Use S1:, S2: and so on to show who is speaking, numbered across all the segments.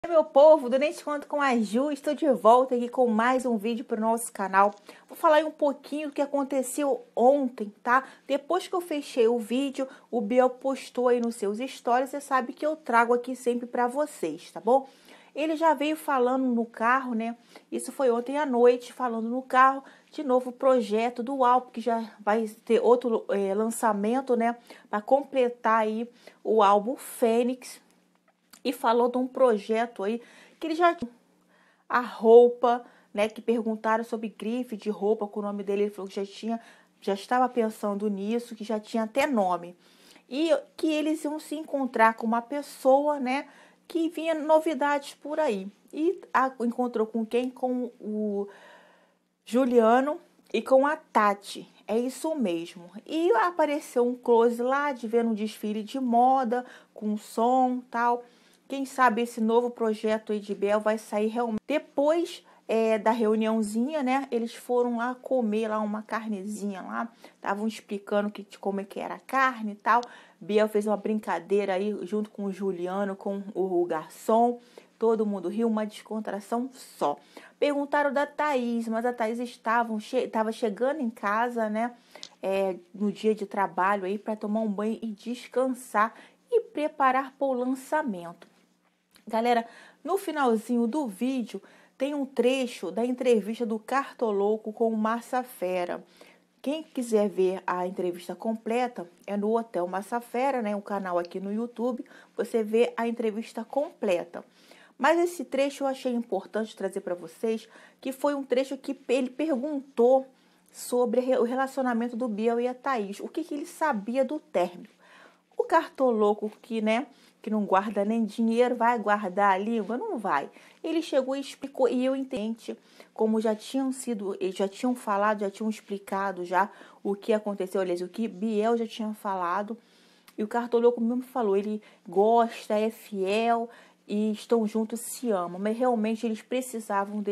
S1: Meu povo, do Nem Te Conto com a Ju, estou de volta aqui com mais um vídeo para o nosso canal. Vou falar aí um pouquinho do que aconteceu ontem, tá? Depois que eu fechei o vídeo, o Biel postou aí nos seus stories, você sabe que eu trago aqui sempre para vocês, tá bom? Ele já veio falando no carro, né? Isso foi ontem à noite, falando no carro, de novo o projeto do álbum, que já vai ter outro lançamento, né? Para completar aí o álbum Fênix. E falou de um projeto aí que ele já tinha a roupa, né? Que perguntaram sobre grife de roupa com o nome dele. Ele falou que já estava pensando nisso, que já tinha até nome. E que eles iam se encontrar com uma pessoa, né? Que vinha novidades por aí. E encontrou com quem? Com o Juliano e com a Tati. É isso mesmo. E apareceu um close lá de ver um desfile de moda, com som e tal. Quem sabe esse novo projeto aí de Biel vai sair realmente. Depois da reuniãozinha, né? Eles foram lá comer lá uma carnezinha lá. Estavam explicando como é que era a carne e tal. Biel fez uma brincadeira aí junto com o Juliano, com o garçom. Todo mundo riu, uma descontração só. Perguntaram da Thaís, mas a Thaís estava chegando em casa, né? No dia de trabalho aí para tomar um banho e descansar e preparar para o lançamento. Galera, no finalzinho do vídeo tem um trecho da entrevista do Cartolouco com o Massa Fera. Quem quiser ver a entrevista completa é no Hotel Massa Fera, né? Um canal aqui no YouTube. Você vê a entrevista completa. Mas esse trecho eu achei importante trazer para vocês, que foi um trecho que ele perguntou sobre o relacionamento do Biel e a Thaís. O que ele sabia do término. O Cartolouco que não guarda nem dinheiro, vai guardar a língua? Não vai. Ele chegou e explicou, e eu entendi, como já tinham falado, já tinham explicado já o que aconteceu, aliás, o que Biel já tinha falado, e o Cartolouco mesmo falou, ele gosta, é fiel, e estão juntos, se amam, mas realmente eles precisavam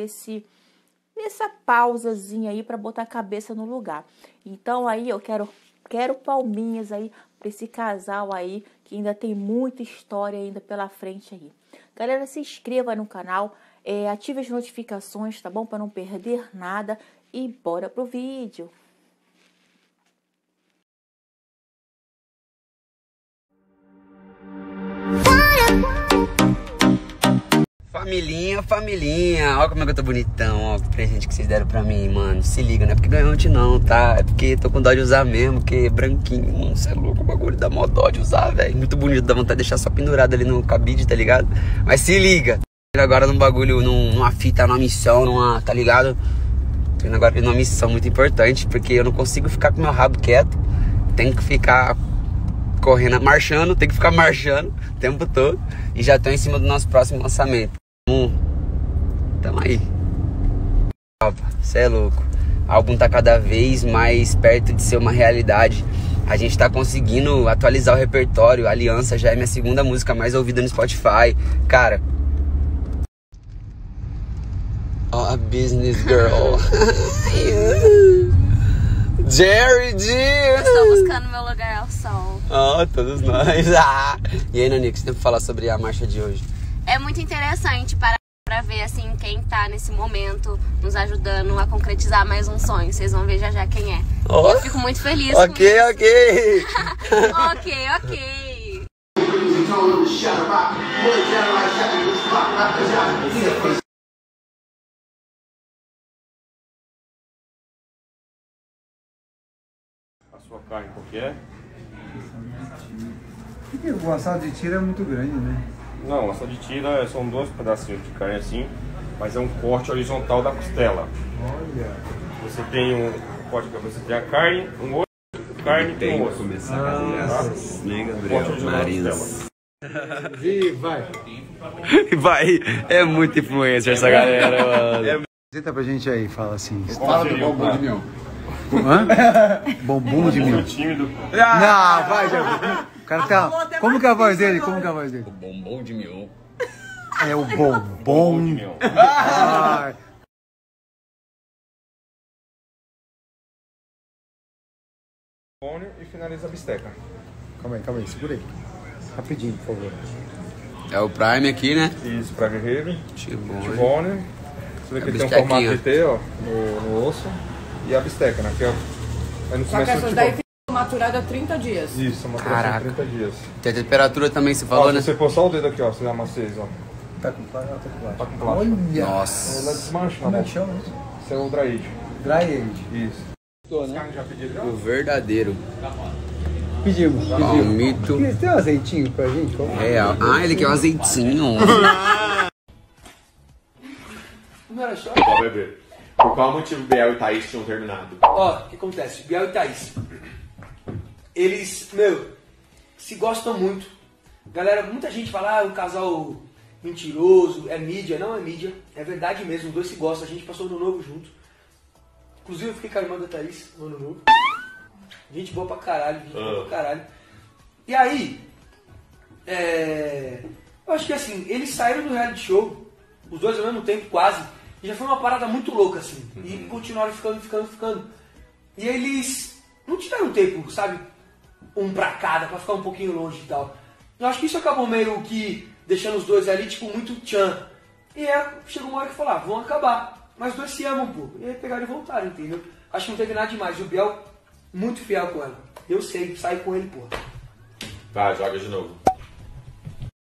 S1: dessa pausazinha aí para botar a cabeça no lugar. Então aí eu quero palminhas aí para esse casal aí, que ainda tem muita história ainda pela frente aí. Galera, se inscreva no canal, ative as notificações, tá bom? Para não perder nada e bora pro vídeo.
S2: Familhinha, olha como é que eu tô bonitão, ó, o presente que vocês deram pra mim, mano. Se liga, não é porque ganhou ontem não, tá? É porque tô com dó de usar mesmo, porque é branquinho, mano, você é louco, o bagulho dá mó dó de usar, velho. Muito bonito, dá vontade de deixar só pendurado ali no cabide, tá ligado? Mas se liga, tô agora num bagulho, numa fita, numa missão, tá ligado? Tô indo agora numa missão muito importante, porque eu não consigo ficar com meu rabo quieto, tenho que ficar correndo, marchando, tem que ficar marchando o tempo todo. E já tô em cima do nosso próximo lançamento. Tamo aí. Cê é louco. O álbum tá cada vez mais perto de ser uma realidade. A gente tá conseguindo atualizar o repertório. Aliança já é minha segunda música mais ouvida no Spotify. Cara, a business girl. Jerry D.
S3: Estou buscando meu lugar ao sol.
S2: Todos nós. E aí, Nani, o que você tem pra falar sobre a marcha de hoje?
S3: É muito interessante para ver assim quem tá nesse momento nos ajudando a concretizar mais um sonho. Vocês vão ver já já quem é.
S2: Oh.
S3: Eu fico muito feliz
S2: Ok.
S3: Ok.
S4: A sua carne, qual que é?
S5: O assado de tira é muito grande, né?
S4: Não, o assado de tira são 2 pedacinhos de carne assim, mas é um corte horizontal da costela.
S5: Olha.
S4: Você tem um corte, você tem a carne, um osso, carne e um osso.
S6: Começar a fazer né, Gabriel Marinos.
S5: E vai.
S2: Vai, é muito influencer essa galera, mano.
S5: Apresenta pra gente aí, fala assim.
S4: Fala do bombom de mel.
S5: Hã? Bombom de mil.
S4: Tímido.
S5: Não, vai, já. O cara tá. Como que é a voz dele? Como que é a voz dele?
S6: O bombom de mil.
S5: É o bombom.
S4: de mel.
S5: Ai.
S4: E finaliza a bisteca.
S5: Calma aí, segura aí. Rapidinho, por favor.
S2: É o Prime aqui, né?
S4: Isso, pra guerreiro.
S2: Tibone.
S4: Tibone. Você vê que ele tem um
S2: bistequinha.
S4: formato de T, ó, no osso. E a bisteca, né? Que é no
S7: Só que
S4: começo
S7: essas
S4: do
S7: daí
S4: tibone.
S7: ficam maturadas 30 dias.
S4: Isso, uma maturação
S2: Caraca.
S4: de 30 dias.
S2: Tem a temperatura também, você falou,
S4: Ó,
S2: né?
S4: se você pôr só o dedo aqui, ó, você dá uma 6, ó.
S5: Tá com plástico?
S4: Tá com plástico.
S5: Olha!
S2: Nossa.
S4: Ela desmancha na
S5: Como é
S4: mão.
S5: que chama isso?
S4: Esse é o dry age.
S5: Dry age.
S4: Isso.
S5: Gostou, né?
S4: Já pediram já?
S2: O verdadeiro.
S5: Pedimos.
S2: Palmito
S5: Tem um azeitinho pra gente? Como?
S2: real. Ah, ele quer um azeitinho.
S5: Não era só?
S8: Ó, bebê. Por qual motivo Biel e Thaís tinham terminado?
S9: Ó, o que acontece? Biel e Thaís. Eles, se gostam muito. Galera, muita gente fala, um casal mentiroso, é mídia. Não é mídia, é verdade mesmo. Os dois se gostam, a gente passou o ano novo junto. Inclusive eu fiquei com a irmã da Thaís no ano novo. Gente boa pra caralho, gente boa pra caralho. E aí, eu acho que assim, eles saíram do reality show, os dois ao mesmo tempo quase, e já foi uma parada muito louca assim. E continuaram ficando. E eles não tiveram tempo, sabe, um pra cada, pra ficar um pouquinho longe e tal. Eu acho que isso acabou meio que deixando os dois ali, tipo, muito tchan. E chegou uma hora que falaram, vão acabar. Mas os dois se amam, pô. E aí pegaram e voltaram, entendeu? Acho que não teve nada demais. E o Biel, muito fiel com ela. Eu sei, saí com ele, pô.
S8: Vai, joga de novo.